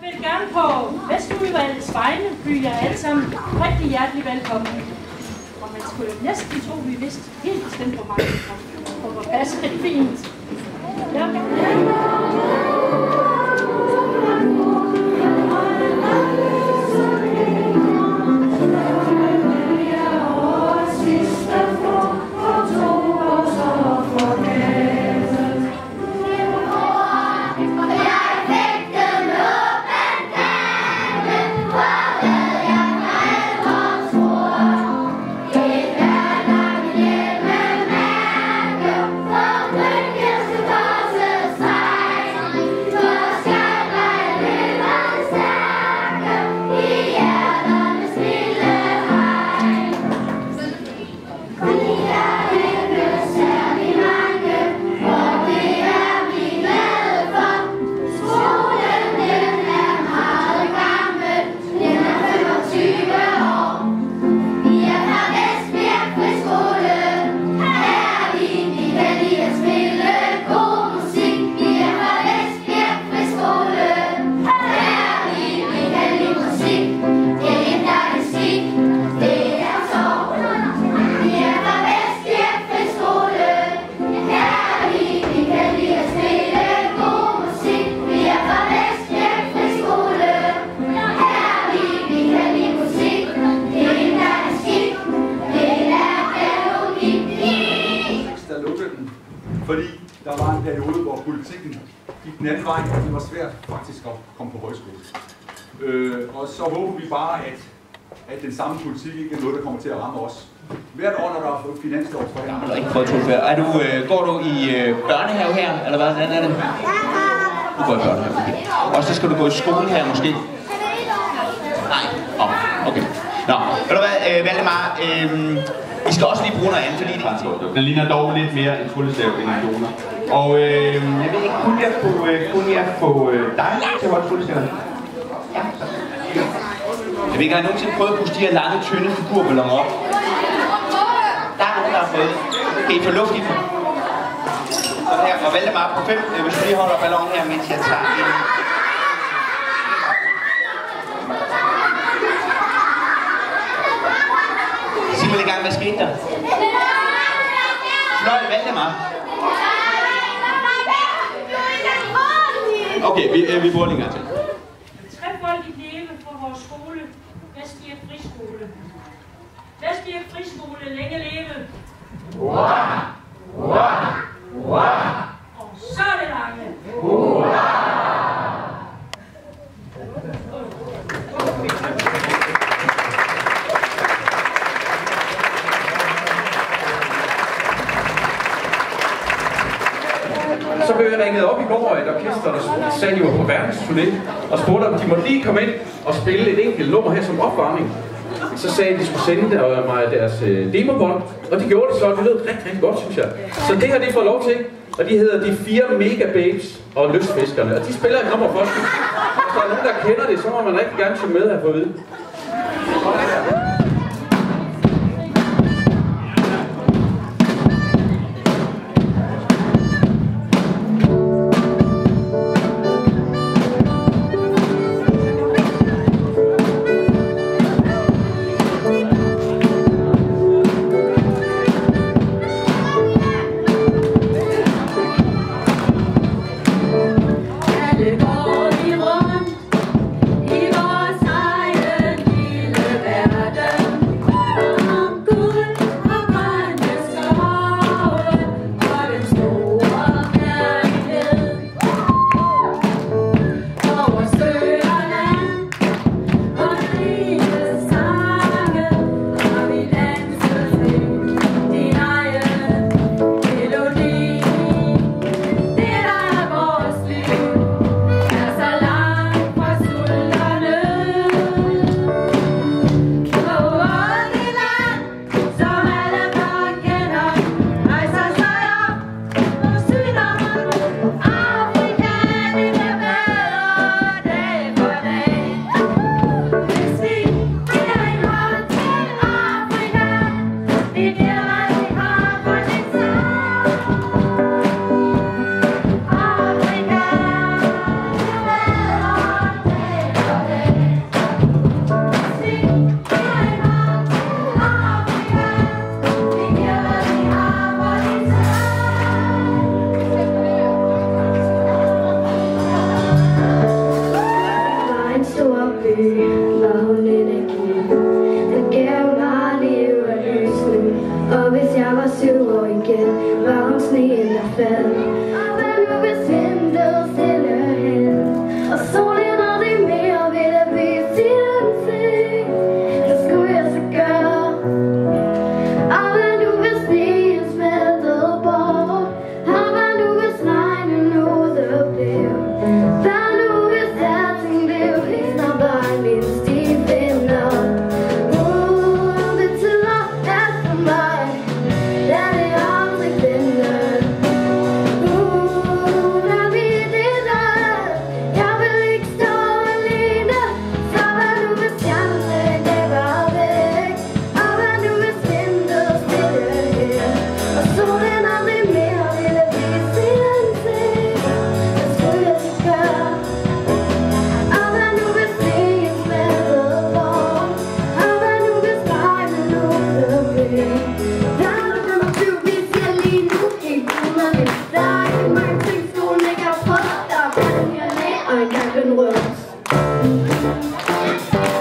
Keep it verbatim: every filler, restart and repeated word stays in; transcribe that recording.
vil gerne på Vestudvalgets vegne byde jer alle sammen rigtig hjertelig velkommen. Og man skulle jo næsten tro, vi vidste helt bestemt, hvor mange der kom. Og hvor passer det fint. Ja. Fordi der var en periode, hvor politikken gik den anden vej, og det var svært faktisk at komme på højskole. Øh, og så håber vi bare, at, at den samme politik ikke er noget, der kommer til at ramme os. Hvert år, når der er finanslovsforhandlinger. Ja, ikke prøvet to før. Er du, øh, går du i øh, børnehave her, eller hvad? Hvordan er det? Du går i børnehave, okay. Og så skal du gå i skole her, måske? Nej. Oh, okay. Nå, ved du hvad, øh, Valdemar, øh, I skal også lige bruge noget andet, fordi det den ligner dog lidt mere en tryllestav end en donor. Og øh, jeg ved ikke, kunne jeg få, øh, kunne jeg få øh, dig til at holde tryllestaven? Ja. Jeg ved ikke, har I nogensinde prøvet at puste de her lange, tynde figurballoner op? Der er nogen, der har prøvet. Det er forluftigt. Så her, og Valdemar på fem, hvis du lige holder ballonen her, mens jeg tager en. Sig mig lige gang, hvad skete der? Fløj Valdemar. Okay, vi, øh, vi bruger lige en gang til. Trefoldigt leve for vores skole, Vestkirke Friskole. Vestkirke Friskole, længe leve. Wow! Wow! Wow! Og så er det lange. Wow! Så blev jeg ringet op i går af et orkester, der sagde, de var på verdensturné, og spurgte, om de måtte lige komme ind og spille et enkelt nummer her som opvarmning. Så sagde de, at de skulle sende mig deres demobånd, og de gjorde det så, og det lød rigtig, rigtig godt, synes jeg. Så det har de fået lov til, og de hedder De Fire Mega Babes og Lystfiskerne, og de spiller et nummer først. Hvis der er nogen, der kender det, så må man rigtig gerne tage med her på at vide. Alle går vi rundt i vores egen lille words.